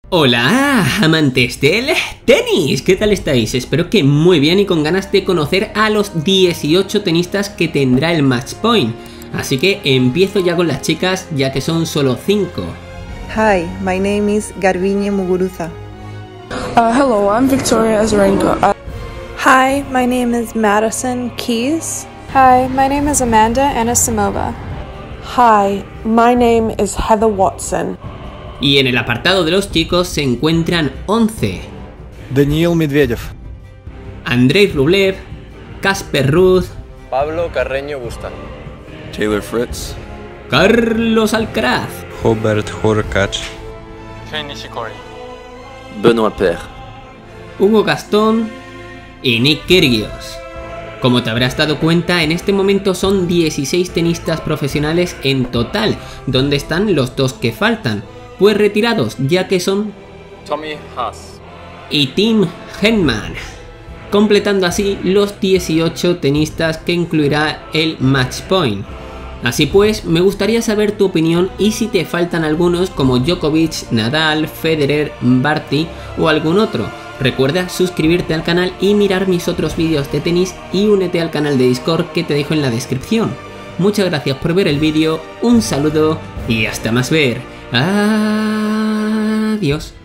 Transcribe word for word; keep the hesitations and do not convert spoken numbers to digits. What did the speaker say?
Hola, amantes del tenis, ¿qué tal estáis? Espero que muy bien y con ganas de conocer a los dieciocho tenistas que tendrá el Match Point. Así que empiezo ya con las chicas, ya que son solo cinco. Hi, my name is Garbiñe Muguruza. Uh, hello, I'm Victoria Azarenka. Uh, Hi, my name is Madison Keys. Hi, my name is Amanda Anisimova. Hi, my name is Heather Watson. Y en el apartado de los chicos se encuentran once. Daniil Medvedev, Andrei Rublev, Casper Ruud, Pablo Carreño Busta, Taylor Fritz, Carlos Alcaraz, Hubert Hurkacz, Kei Nishikori, Benoît Paire, Hugo Gastón y Nick Kyrgios. Como te habrás dado cuenta, en este momento son dieciséis tenistas profesionales en total. ¿Dónde están los dos que faltan? Pues retirados, ya que son Tommy Haas y Tim Henman, completando así los dieciocho tenistas que incluirá el Match Point. Así pues, me gustaría saber tu opinión y si te faltan algunos como Djokovic, Nadal, Federer, Barty o algún otro. Recuerda suscribirte al canal y mirar mis otros vídeos de tenis y únete al canal de Discord que te dejo en la descripción. Muchas gracias por ver el vídeo, un saludo y hasta más ver. Adiós.